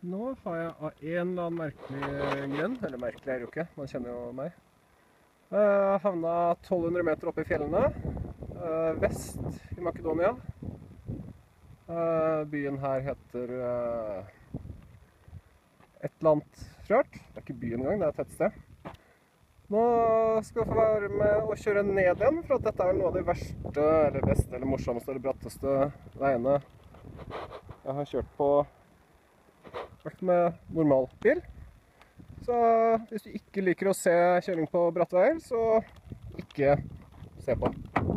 Nå har jeg av en eller annen merkelig grunn, eller merkelig er det jo ikke, man kjenner jo meg, havna 1200 meter oppe i fjellene, vest i Makedonia. Byen her heter et eller annet rart. Det er ikke byen engang, det er et tettsted. Nå skal jeg få være med å kjøre ned igjen, for at dette er noe av de verste, eller beste, eller morsomste, eller bratteste veiene jeg har kjørt på med normal bil. Så hvis du ikke liker å se kjøring på bratte veier, så ikke se på.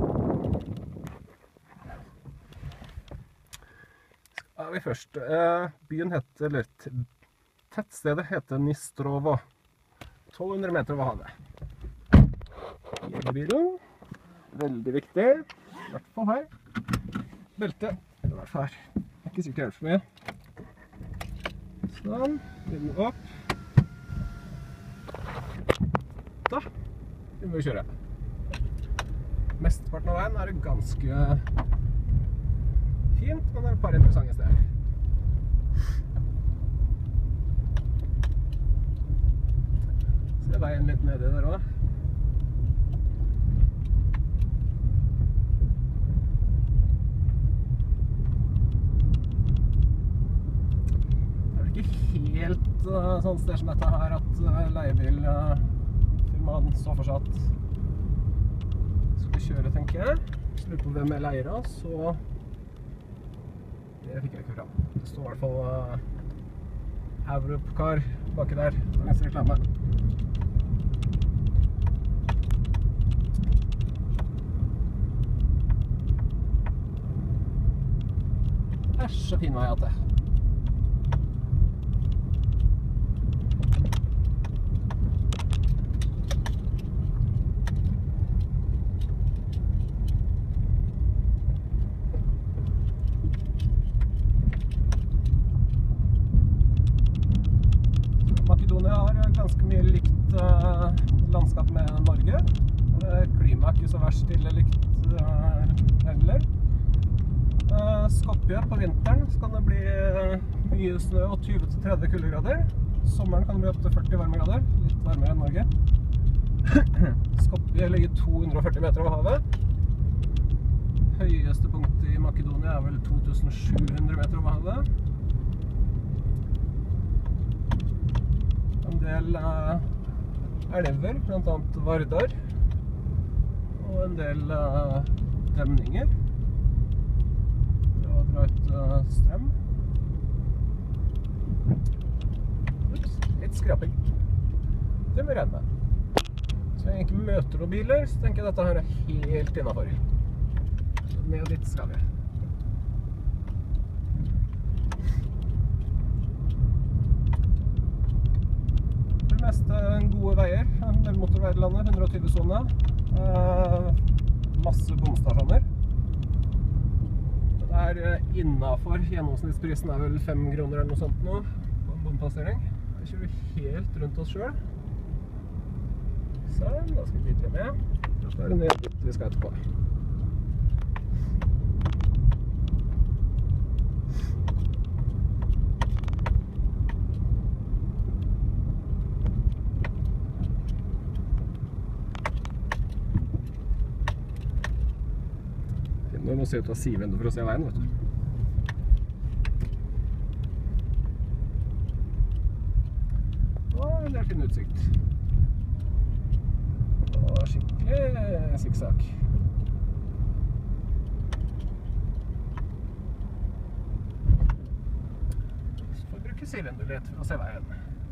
Skal vi først. Byen heter, eller tettstedet heter Nistrovo. 1200 meter over havet. Bilen. Veldig viktig. I hvert fall her. Belte. Eller i hvert fall her. Det er ikke sikkert det hjelper for mye. Sånn, begynner opp. Da begynner vi å kjøre. Mesteparten av veien er det ganske fint, men det er et par interessante steder. Se veien litt nedi der også. Helt sånn sted som dette her at leiebilfirmaen så for seg at skulle kjøre, tenker jeg. Hvis du lurer på hvem jeg leier av, så det fikk jeg ikke fram. Det står i hvert fall Europcar baki der, dagens reklame. Det er så fin vei at det. Makedonia har ganske mye likt landskap med Norge. Klimaet er ikke så verst ille likt heller. Skopje på vinteren så kan det bli mye snø og 20-30 kuldegrader. Sommeren kan det bli opp til 40 varmegrader, litt varmere enn Norge. Skopje ligger 240 meter over havet. Høyeste punktet i Makedonia er vel 2700 meter over havet. En del elver, blant annet Vardar, og en del demninger for å dra ut strøm. Ups, litt skraping. Det må regne. Så jeg ikke møter noen biler, så tenker jeg at dette her er helt innenfor. Så ned dit skal vi. Meste gode veier, en del motorveier i landet, 120-zone, masse bomstasjoner. Det er innenfor, gjennomsnittsprisen er vel 5 kroner eller noe sånt nå, på en bompassering. Da kjører vi helt rundt oss selv. Sånn, da skal vi videre med. Da er det ned dit vi skal etterpå. Nå må vi se ut av sidevinduet for å se veien, vet du. Det er fin utsikt. Og skikkelig sikksakk. Så får vi bruke sidevinduet litt for å se veien.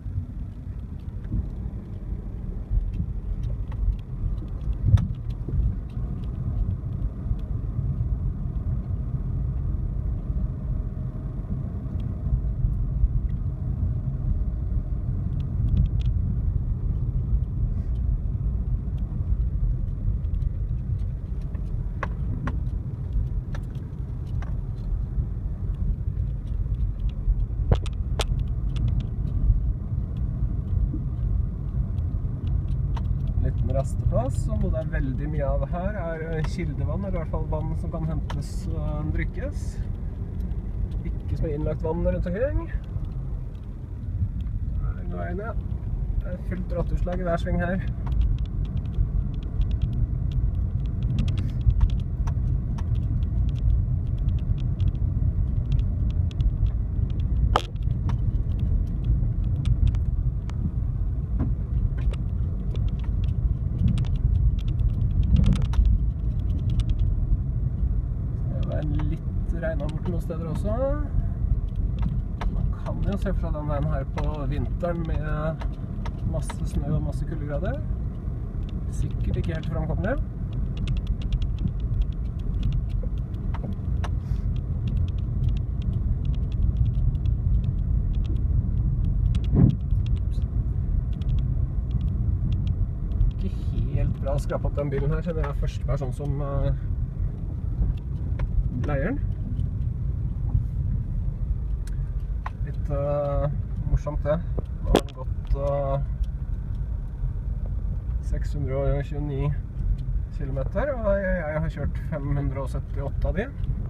rasteplass, og noe det er veldig mye av her er kildevann, eller i hvert fall vann som kan hentes og drikkes. Ikke så mye innlagt vann rundt omkring. sideveien, ja. Det er fullt ratturslag i hver sving her. Litt regnet bort noen steder også. Man kan jo se for seg den veien her på vinteren med masse snø og masse kuldegrader. Sikkert ikke helt framkommelig. Ikke helt bra å skrape opp den bilen her, kjenner jeg er første person som leier den. Litt morsomt det. Nå har den gått 629 kilometer, og jeg har kjørt 578 av de.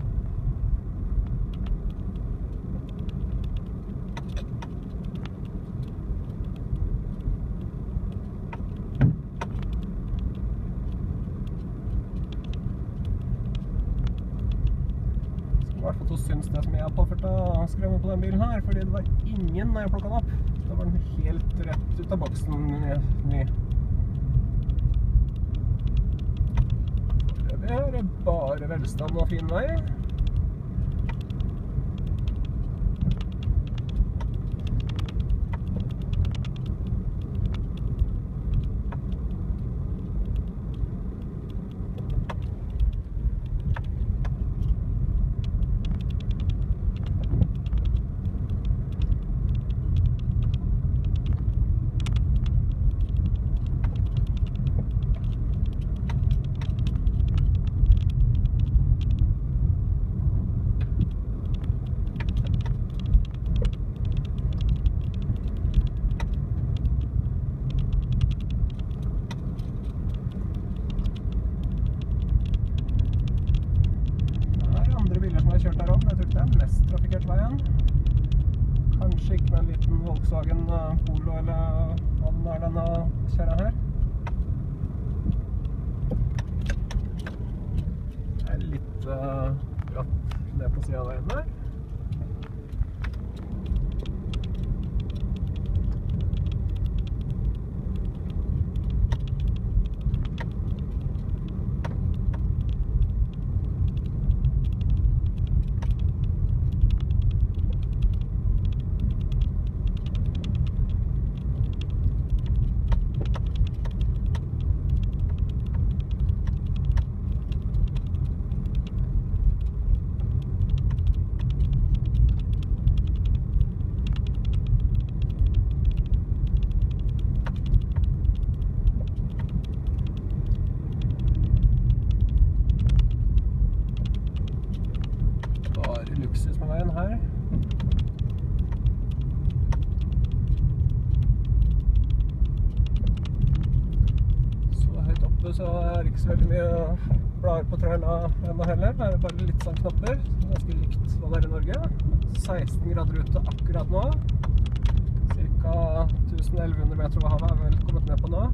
I hvert fall så syns det som jeg har påført av skrømme på den bilen her, fordi det var ingen når jeg plukket den opp. Da var den helt rett ut av boksen ny. Det er bare velstand og fin vei. Kjørt her om. Jeg tror ikke det er den mest trafikkert veien. Kanskje ikke med en liten Volkswagen Polo eller hva den er denne kjæra her. Det er litt bratt ned på siden av veien der. Luksus med veien her. Så høyt oppe så er det ikke så veldig mye blader på trærne enda heller. Det er bare litt sånn knapper. Ganske likt hva det er i Norge. 16 grader ute akkurat nå. Cirka 1100 meter over havet er vel kommet ned på nå.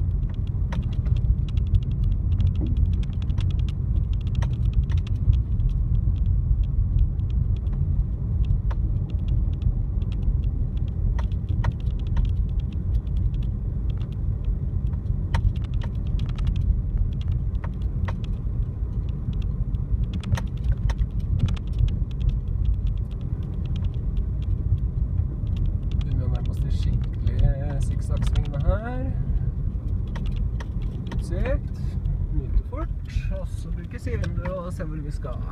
Sikksakksvingene her. Utsikt. Nyte fort. Og så bruke sidevinduet og se hvor vi skal.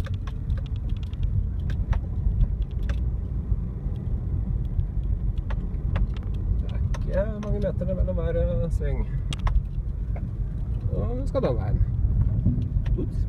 Det er ikke mange meter mellom hver sving. Og vi skal den veien. Ups.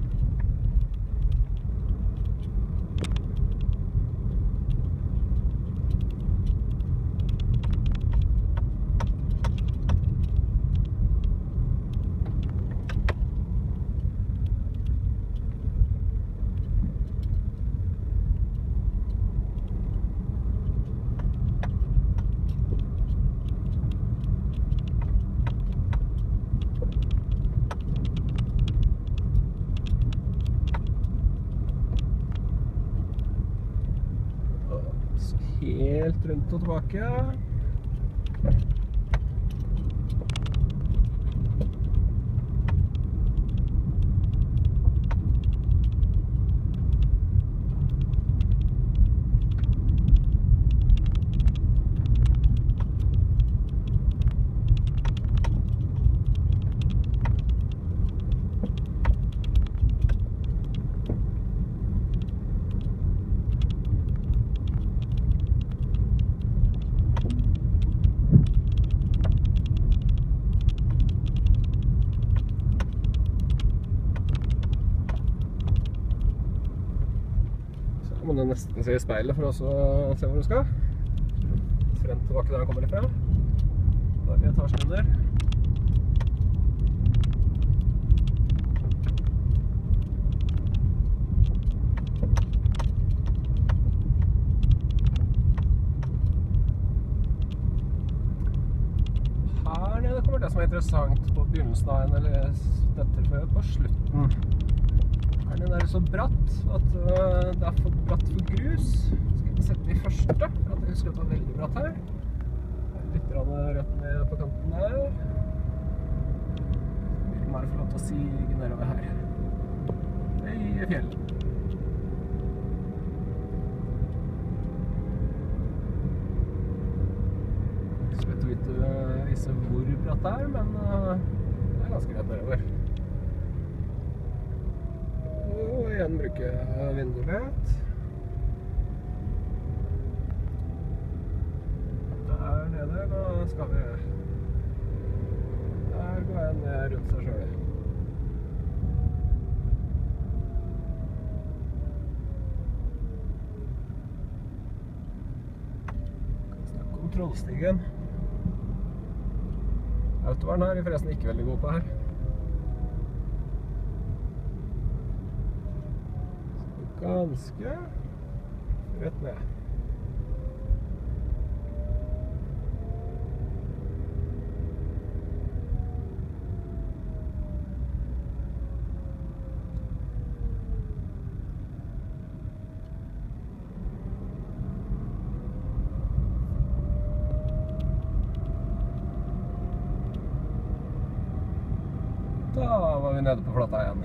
helt rundt og tilbake. Må du nesten se i speilet for også å se hvor du skal. Frem tilbake der han kommer ifra. Bare etasjen under. Her nede kommer det som er interessant på begynnelsen av en, eller dette for på slutten. Her nede er det så bratt at det er for bratt for grus. Skal ikke sette den i første, for at jeg husker at det var veldig bratt her. Det er litt rødt ned på kanten der. Så vil bare få lov til å sige nedover her. I fjellet. Så vet du ikke vise hvor bratt det er, men det er ganske rett nedover. Og igjen bruke vinduet. Der nede, da skal vi... Der går jeg ned rundt seg selv. Kan snakke om Trollstigen. Autovern her er forresten ikke veldig god på her. Ganske rett ned. Da var vi nede på flata igjen.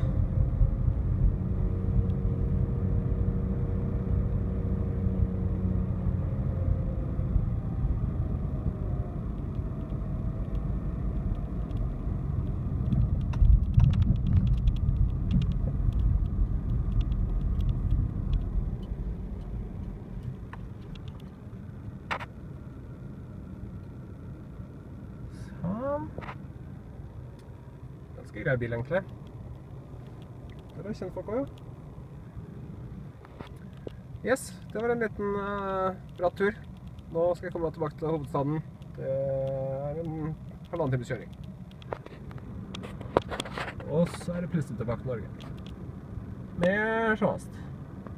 Ganske grei bil egentlig. Det er kjent folk også, jo. Yes, det var en liten bratt tur. Nå skal jeg komme tilbake til hovedstaden. Det er en halvannen times kjøring. Og så er det plutselig tilbake til Norge. Med sjåast.